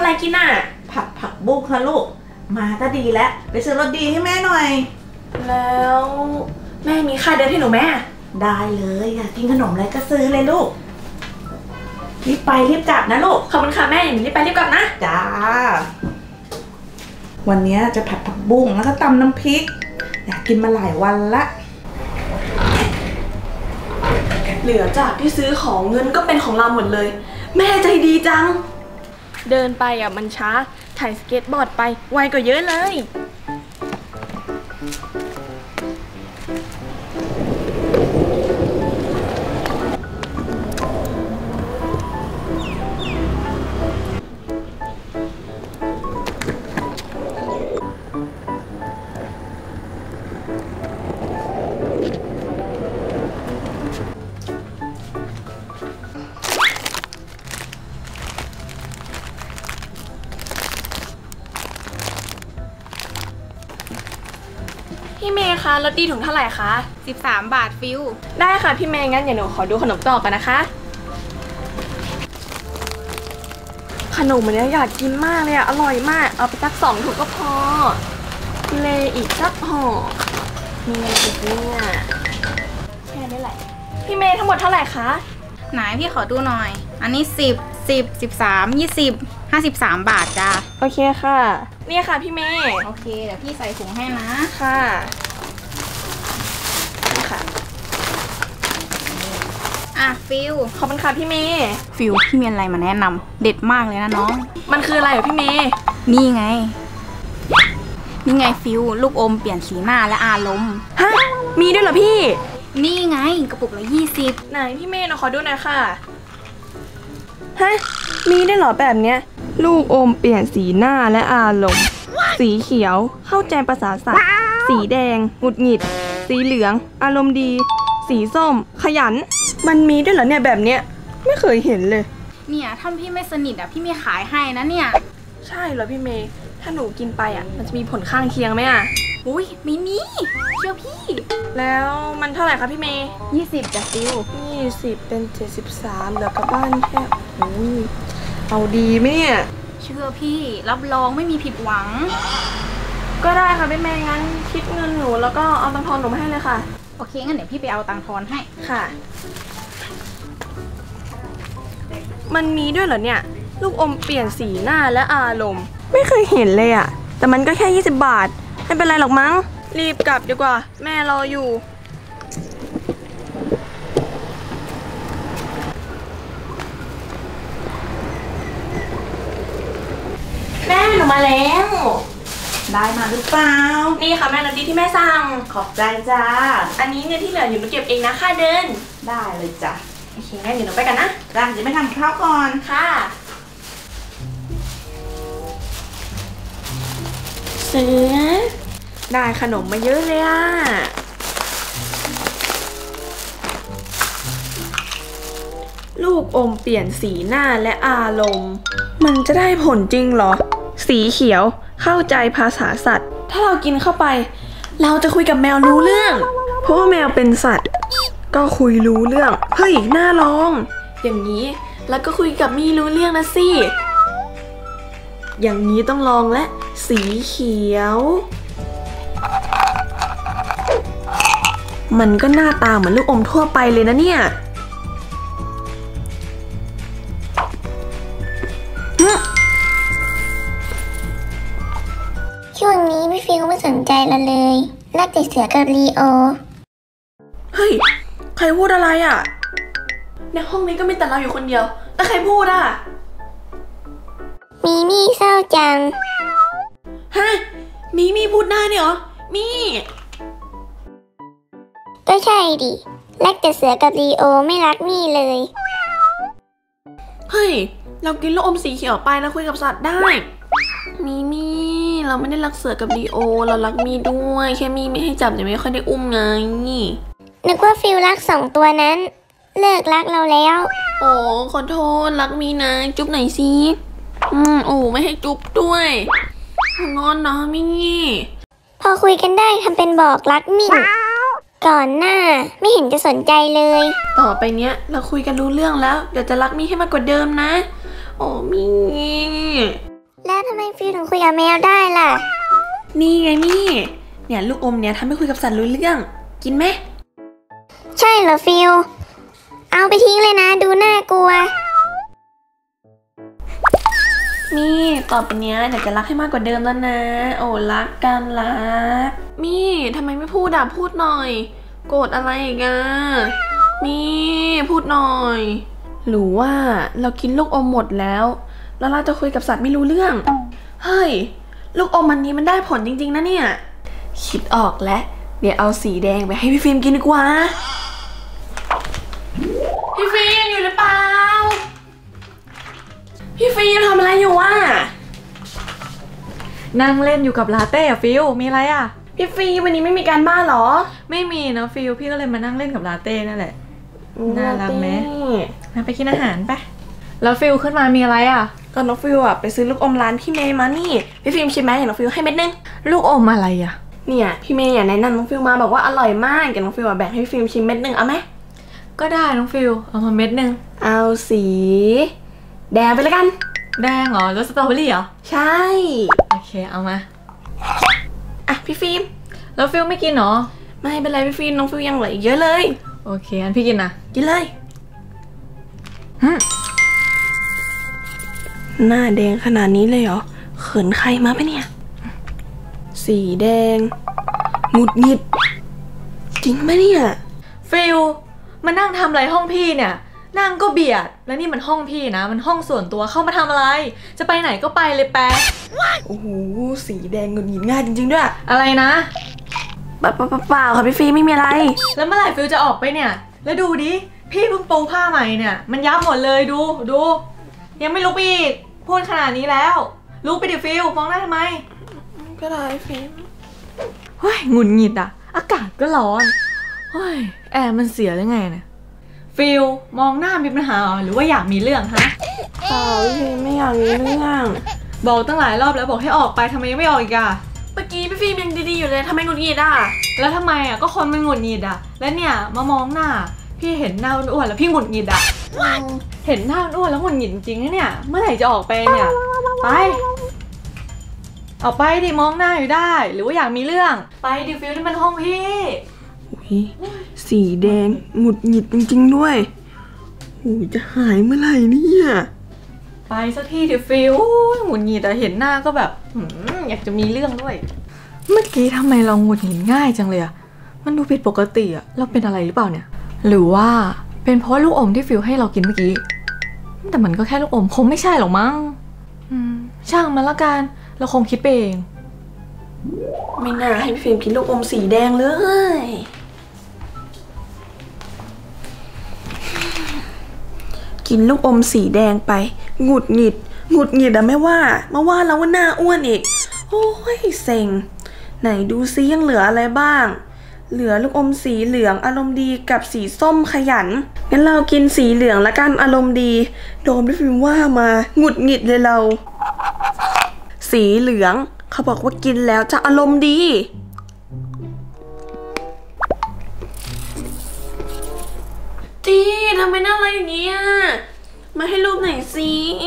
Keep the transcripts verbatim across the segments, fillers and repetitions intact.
อะไรกินอ่ะผัดผักบุ้งค่ะลูกมาก็ดีแล้วไปซื้อรสดีให้แม่หน่อยแล้วแม่มีค่าเดินให้หนูแม่ได้เลยอยากกินขนมอะไรก็ซื้อเลยลูกรีบไปรีบกลับนะลูกขอบคุณค่ะแม่อย่างนี้รีบไปรีบกลับนะจ้าวันนี้จะผัดผักบุ้งแล้วก็ตำน้ำพริกอยากกินมาหลายวันละเหลือจากที่ซื้อของเงินก็เป็นของเราหมดเลยแม่ใจดีจังเดินไปอ่ะมันช้าถ่ายสเก็ตบอร์ดไปไวกว่าเยอะเลยพี่เมย์คะรสดีถุงเท่าไหร่คะสิบสามบาทฟิวได้ค่ะพี่เมย์งั้นเดี๋ยวหนูขอดูขนมต่อกันนะคะขนมอันนี้อยากกินมากเลยอะอร่อยมากเอาไปสักสองถุงก็พอเลอีกสักห่อมีอะไรอีกเนี่ยแค่นี้แหละพี่เมย์ทั้งหมดเท่าไหร่คะไหนพี่ขอดูหน่อยอันนี้สิบสิบสิบสามยี่สิบห้าสิบสามบาทจ้าโอเคค่ะนี่ค่ะพี่เมย์โอเคเดี๋ยวพี่ใส่ถุงให้นะค่ะค่ะอ่ะฟิวขอบคุณค่ะพี่เมย์ฟิวพี่มีอะไรมาแนะนำเด็ดมากเลยนะน้องมันคืออะไรเหรอพี่เมย์นี่ไงนี่ไงฟิวลูกอมเปลี่ยนสีหน้าและอารมณ์ฮะมีด้วยเหรอพี่นี่ไงกระปุกละยี่สิบไหนพี่เมย์เราขอดูหน่อยค่ะฮะมีได้เหรอแบบเนี้ยลูกอมเปลี่ยนสีหน้าและอารมณ์สีเขียวเข้าใจภาษาสัตว์สีแดงหงุดหงิดสีเหลืองอารมณ์ดีสีส้มขยันมันมีด้วยเหรอเนี่ยแบบเนี้ยไม่เคยเห็นเลยเนี่ยถ้าพี่ไม่สนิทอ่ะพี่ไม่ขายให้นะเนี่ยใช่เหรอพี่เมย์ถ้าหนูกินไปอ่ะมันจะมีผลข้างเคียงไหมอ่ะอุ้ยไม่มีเชื่อพี่แล้วมันเท่าไหร่คะพี่เมย์ยี่สิบจ้ะฟิวยี่สิบเป็นเจ็ดสิบสามเหลือกลับบ้านแค่อุ้ยเอาดีไหมเนี่ยเชื่อพี่รับรองไม่มีผิดหวังก็ได้ค่ะพี่เมย์งั้นคิดเงินหนูแล้วก็เอาตังค์ทอนหนูมาให้เลยค่ะโอเคงั้นเดี๋ยวพี่ไปเอาตังค์ทอนให้ค่ะมันมีด้วยเหรอเนี่ยลูกอมเปลี่ยนสีหน้าและอารมณ์ไม่เคยเห็นเลยอะแต่มันก็แค่ยี่สิบบาทไม่เป็นไรหรอกมั้งรีบกลับดีกว่าแม่รออยู่แม่หนูมาแล้วได้มาหรือเปล่านี่ค่ะแม่รสดีที่แม่สั่งขอบใจจ้าอันนี้เนี่ยที่เหลืออยู่หนูเก็บเองนะค่าเดินได้เลยจ้ะโอเคงั้นเดี๋ยวหนูไปกันนะจ้าเดี๋ยวไปทำข้าวก่อนค่ะเสือได้ขนมมาเยอะเลยอ่ะลูกอมเปลี่ยนสีหน้าและอารมณ์มันจะได้ผลจริงเหรอสีเขียวเข้าใจภาษาสัตว์ถ้าเรากินเข้าไปเราจะคุยกับแมวรู้เรื่องเพราะว่าแมวเป็นสัตว์ก็คุยรู้เรื่องเฮ้ยน่าลองอย่างนี้แล้วก็คุยกับมีรู้เรื่องนะสิอย่างนี้ต้องลองและสีเขียวมันก็หน้าตาเหมือนลูกอมทั่วไปเลยนะเนี่ยช่วงนี้พี่ฟิวไม่สนใจเราเลยรักแต่เสือกับลีโอเฮ้ยใครพูดอะไรอ่ะในห้องนี้ก็มีแต่เราอยู่คนเดียวแต่ใครพูดอ่ะมีมี่เศร้าจังฮะมีมี่พูดได้เนี่ยเหรอมี่ก็ใช่ดิรักแต่เสือกับลีโอไม่รักมี่เลยเฮ้ยเรากินลูกอมสีเขียวไปแล้วคุยกับสัตว์ได้มีมี่เราไม่ได้รักเสือกับลีโอเรารักมี่ด้วยแค่มี่ไม่ให้จับแต่ไม่ค่อยได้อุ้มไงนึกว่าฟิลรักสองตัวนั้นเลิกรักเราแล้วโอ้ขอโทษรักมี่นะจุ๊บหน่อยสิอืมโอ้ไม่ให้จุ๊บด้วยงอนนะมี่พอคุยกันได้ทำเป็นบอกรักมี่ก่อนหน้าไม่เห็นจะสนใจเลยต่อไปเนี้ยเราคุยกันรู้เรื่องแล้วเดี๋ยวจะรักมี่ให้มากกว่าเดิมนะโอ้มี่แล้วทำไมฟิวถึงคุยกับแมวได้ล่ะนี่ไงนี่เนี่ยลูกอมเนี่ยทำให้คุยกับสัตว์รู้เรื่องกินไหมใช่เหรอฟิวเอาไปทิ้งเลยนะดูน่ากลัวนี่ต่อไปเนี้ยเดี๋ยวจะรักให้มากกว่าเดิมแล้วนะโอ้รักกันรักมี่ทำไมไม่พูดอ่ะพูดหน่อยโกรธอะไรอีกอ่ะมี่พูดหน่อยหรือว่าเรากินลูกอมหมดแล้วแล้วเราจะคุยกับสัตว์ไม่รู้เรื่องเฮ้ยลูกอมอันนี้มันได้ผลจริงๆนะเนี่ยคิดออกแล้วเดี๋ยวเอาสีแดงไปให้พี่ฟิล์มกินดีกว่าพี่ฟิล์มอยู่หรือเปล่าพี่ฟิล์มทำอะไรอยู่วะนั่งเล่นอยู่กับลาเต้อะฟิลมีอะไรอะพี่ฟิล์มวันนี้ไม่มีการบ้านหรอไม่มีนะฟิลพี่ก็เลยมานั่งเล่นกับลาเต้นั่นแหละน่ารักไหมมาไปกินอาหารไปแล้วฟิลขึ้นมามีอะไรอะก็น้องฟิล์มอะไปซื้อลูกอมร้านพี่เมย์มานี่พี่ฟิล์มชิมไหมอย่างน้องฟิล์มให้เม็ดนึงลูกอมอะไรอะเนี่ยพี่เมย์อยากแนะนำน้องฟิล์มมาบอกว่าอร่อยมากเดี๋ยวน้องฟิล์มแบ่งให้พี่ฟิล์มชิมเม็ดนึงเอาไหมก็ได้น้องฟิลเอามาเม็ดนึงเอาสีแดงไปแล้วกันแดงเหรอรสสตรอเบอรี่เหรอใช่โอเคเอามาอ่ะพี่ฟิล์มแล้วฟิลไม่กินเหรอไม่เป็นไรพี่ฟิล์มน้องฟิล์มยังเหลืออีกเยอะเลยโอเคอันพี่กินนะกินเลยหน้าแดงขนาดนี้เลยเหรอเขินใครมาปะเนี่ยสีแดงหงุดหงิดจริงปะเนี่ยฟิลมานั่งทำอะไรห้องพี่เนี่ยนั่งก็เบียดแล้วนี่มันห้องพี่นะมันห้องส่วนตัวเข้ามาทำอะไรจะไปไหนก็ไปเลยแป๊ะโอ้โหสีแดงหงุดหงิดง่ายจริงๆด้วยอะไรนะเปล่าเปล่าค่ะพี่ฟิล์มไม่มีอะไรแล้วเมื่อไหร่ฟิลจะออกไปเนี่ยแล้วดูดิพี่เพิ่งปูผ้าใหม่เนี่ยมันยับหมดเลยดูดูยังไม่ลุกอีกพูดขนาดนี้แล้วลุกไปดิฟิลมองหน้าทำไมก็ได้ฟิล์มเฮ้ยหงุดหงิดอ่ะอากาศก็ร้อนเฮ้ยแอร์มันเสียหรือไงเนี่ยฟิลมองหน้ามีปัญหาหรือว่าอยากมีเรื่องฮะเปล่าพี่ไม่อยากมีเรื่องบอกตั้งหลายรอบแล้วบอกให้ออกไปทำไมยังไม่ออกอีกอะเมื่อกี้พี่ฟิล์มยังดีๆอยู่เลยทำไมหงุดหงิดอ่ะแล้วทำไมอ่ะก็คนมันหงุดหงิดอ่ะแล้วเนี่ยมามองหน้าพี่เห็นหน้าอ้วนๆแล้วพี่หงุดหงิดอ่ะเห็นหน้าอ้วนแล้วหงุดหงิดจริงนะเนี่ยเมื่อไหร่จะออกไปเนี่ยไปออกไปดิมองหน้าอยู่ได้หรือว่าอยากมีเรื่องไปดิฟิลที่มันห้องพี่สีแดงหงุดหงิดจริงๆด้วยโอ้ยจะหายเมื่อไหร่เนี่ยไปสักทีดิฟิลหงุดหงิดแต่เห็นหน้าก็แบบอยากจะมีเรื่องด้วยเมื่อกี้ทำไมเราหงุดหงิดง่ายจังเลยอะมันดูผิดปกติอะเราเป็นอะไรหรือเปล่าเนี่ยหรือว่าเป็นเพราะลูกอมที่ฟิลให้เรากินเมื่อกี้แต่มันก็แค่ลูกอมคงไม่ใช่หรอกมั้งช่างมันละกันเราคงคิดไปเองไม่น่าให้ฟิล์มกินลูกอมสีแดงเลยกินลูกอมสีแดงไปหงุดหงิดหงุดหงิดอะไม่ว่ามาว่าเราว่าหน้าอ้วนอีกโอ้ยเซ็งไหนดูซิยังเหลืออะไรบ้างเหลือลูกอมสีเหลืองอารมณ์ดีกับสีส้มขยันงั้นเรากินสีเหลืองละกันอารมณ์ดีโดมได้ฟิล์มว่ามาหงุดหงิดเลยเราสีเหลืองเขาบอกว่ากินแล้วจะอารมณ์ดีจีทำไมน่ารักอย่างนี้อ่ะมาให้รูปหน่อยสิ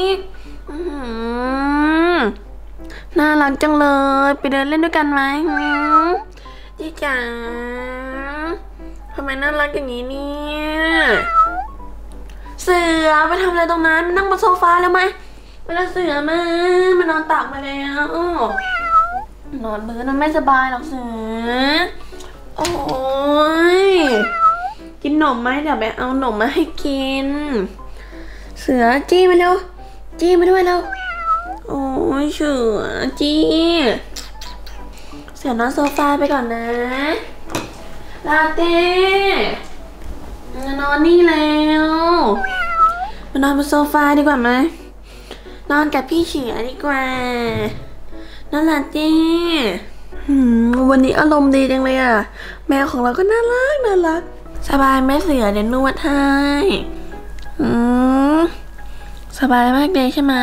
น่ารักจังเลยไปเดินเล่นด้วยกันไหมจีจ๋าทำไมน่ารักอย่างนี้เนี่ยเสือไปทำอะไรตรงนั้นนั่งบนโซฟาแล้วไหมเวลาเสือมามานอนตักมาแล้วนอนมื้อนั้นไม่สบายหรอกเสือโอ้ยกินหนมไหมเดี๋ยวไปเอาหนมมาให้กินเสือจี้มาเร็วจี้มาด้วยเร็วโอ้ยเสือจี้เสือนอนโซฟาไปก่อนนะลาเต้มานอนนี่แล้วมานอนบนโซฟาดีกว่าไหมนอนกับพี่เสือดีกว่านอนลาเต้วันนี้อารมณ์ดีจังเลยอ่ะแมวของเราก็น่ารักน่ารักสบายไหมเสือเดี๋ยวนวดให้อืมสบายมากเลยใช่ไหม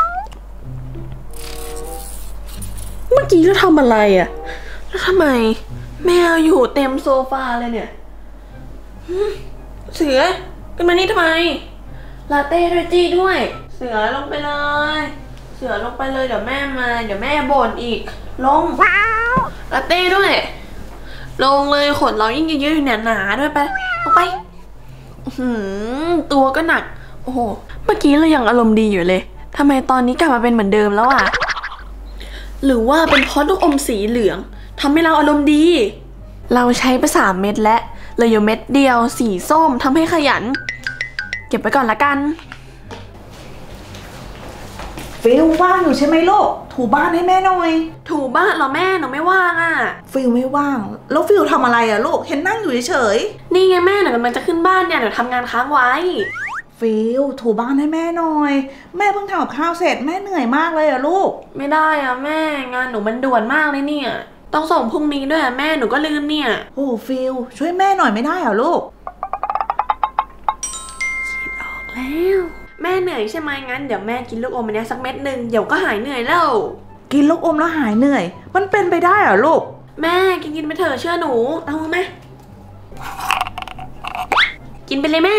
เมื่อกี้เราทำอะไรอ่ะแล้วทำไมแมวอยู่เต็มโซฟาเลยเนี่ยเสือขึ้นมานี่ทำไมลาเต้ด้วยจี้ด้วยเสือลงไปเลยเสือลงไปเลยเดี๋ยวแม่มาเดี๋ยวแม่บ่นอีกลงลาเต้ด้วยลงเลยขนเรายิ่งเยอะๆอยู่เนี่ยหนาด้วยไปลงไปหืมตัวก็หนักโอ้โหเมื่อกี้เรายังอารมณ์ดีอยู่เลยทำไมตอนนี้กลับมาเป็นเหมือนเดิมแล้วอ่ะหรือว่าเป็นเพราะลูกอมสีเหลืองทำให้เราอารมณ์ดีเราใช้ไปสามเม็ดแล้วเหลืออยู่เม็ดเดียวสีส้มทำให้ขยันเก็บไปก่อนละกันฟิลว่างอยู่ใช่ไหมลูกถูบ้านให้แม่หน่อยถูบ้านเหรอแม่หนูไม่ว่างอ่ะฟิลไม่ว่างแล้วฟิลทำอะไรอะลูกเห็นนั่งอยู่เฉยๆนี่ไงแม่หนูกำลังจะขึ้นบ้านเนี่ยหนูทำงานค้างไว้ฟิลถูบ้านให้แม่หน่อยแม่เพิ่งทำกับข้าวเสร็จแม่เหนื่อยมากเลยอะลูกไม่ได้อะแม่งานหนูมันด่วนมากเลยเนี่ยต้องส่งพรุ่งนี้ด้วยอะแม่หนูก็ลืมเนี่ยโอ้ฟิลช่วยแม่หน่อยไม่ได้เหรอลูกคิดออกแล้วแม่เหนื่อยใช่ไหมงั้นเดี๋ยวแม่กินลูกอมอันนี้สักเม็ดหนึ่งเดี๋ยวก็หายเหนื่อยแล้วกินลูกอมแล้วหายเหนื่อยมันเป็นไปได้เหรอลูกแม่กินกินไปเถอะเชื่อหนูเอาไหมกินไปเลยแม่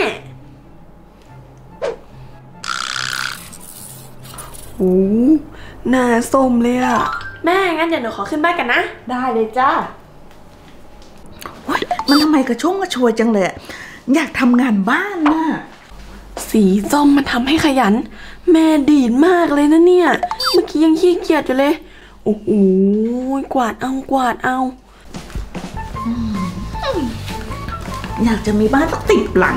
โอ้หน้าส้มเลยอะแม่งั้นเดี๋ยวหนูขอขึ้นบ้านกันนะได้เลยจ้าโอ๊ยมันทำไมกระชุ่มกระชวยจังเลยอยากทำงานบ้านน่ะสีส้มมันทำให้ขยันแม่ดีดมากเลยนะเนี่ยเมื่อกี้ยังขี้เกียจอยู่เลยโอ้โหกวาดเอากวาดเอาอยากจะมีบ้านสักติดหลัง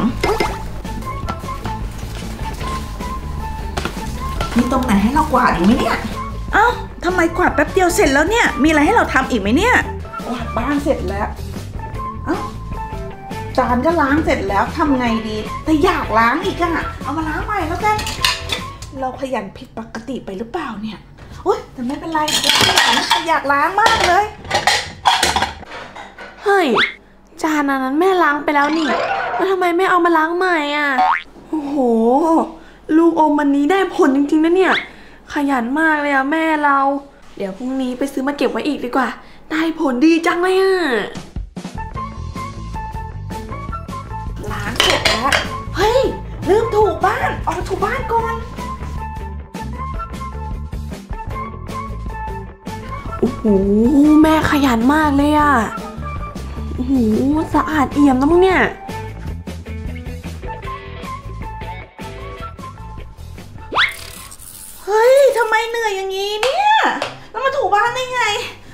มีตรงไหนให้เรากวาดอีกไหมเนี่ยเอ้าทำไมกวาดแป๊บเดียวเสร็จแล้วเนี่ยมีอะไรให้เราทำอีกไหมเนี่ยกวาดบ้านเสร็จแล้วเอ้าจานก็ล้างเสร็จแล้วทำไงดีแต่อยากล้างอีกอะเอามาล้างใหม่แล้วกันเราขยันผิดปกติไปหรือเปล่าเนี่ยโอ๊ยแต่ไม่เป็นไรเราอยากล้างมากเลยเฮ้ยจานนั้นแม่ล้างไปแล้วนี่แล้วทำไมไม่เอามาล้างใหม่อ่ะโอ้โหลูกอมวันนี้ได้ผลจริงๆนะเนี่ยขยันมากเลยอะแม่เราเดี๋ยวพรุ่งนี้ไปซื้อมาเก็บไว้อีกดีกว่าได้ผลดีจังเลยอะล้างเสร็จแล้วเฮ้ยลืมถูบ้านออกถูบ้านก่อนโอ้โหแม่ขยันมากเลยอะโอ้โหสะอาดเอี่ยมนะมึงเนี่ยเฮ้ยทำไมเหนื่อยอย่างนี้เนี่ยแล้วมาถูบ้านได้ไง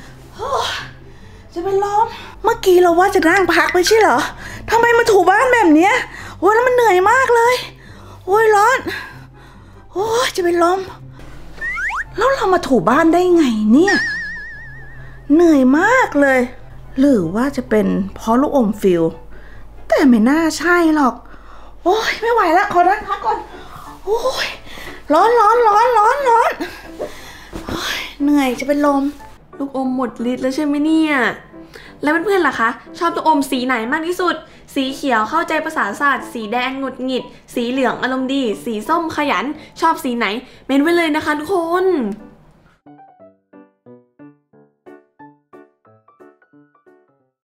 จะเป็นลมเมื่อกี้เราว่าจะนั่งพักไม่ใช่เหรอทำไมมาถูบ้านแบบเนี้ยโอ้ยแล้วมันเหนื่อยมากเลยโอ้ยร้อนโอ้ยจะเป็นลมแล้วเรามาถูบ้านได้ไงเนี่ยเหนื่อยมากเลยหรือว่าจะเป็นเพราะลูกอมฟิลแต่ไม่น่าใช่หรอกโอ้ยไม่ไหวละขอนั่งพักก่อนโอ้ยร้อนร้อนร้อนร้อนร้อนเหนื่อยจะเป็นลมลูกอมหมดฤทธิ์แล้วใช่ไหมเนี่ยแล้วเพื่อนๆล่ะคะชอบลูกอมสีไหนมากที่สุดสีเขียวเข้าใจภาษาศาสตร์สีแดงหงุดหงิดสีเหลืองอารมณ์ดีสีส้มขยันชอบสีไหนเมนไว้เลยนะคะทุกคน